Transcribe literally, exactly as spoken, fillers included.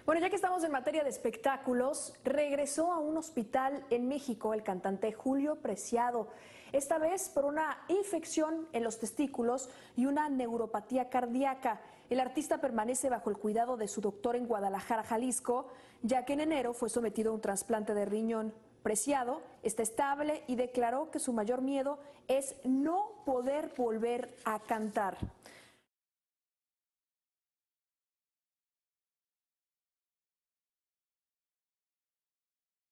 Bueno, ya que estamos en materia de espectáculos, regresó a un hospital en México el cantante Julio Preciado, esta vez por una infección en los testículos y una neuropatía cardíaca. El artista permanece bajo el cuidado de su doctor en Guadalajara, Jalisco, ya que en enero fue sometido a un trasplante de riñón. Preciado está estable y declaró que su mayor miedo es no poder volver a cantar.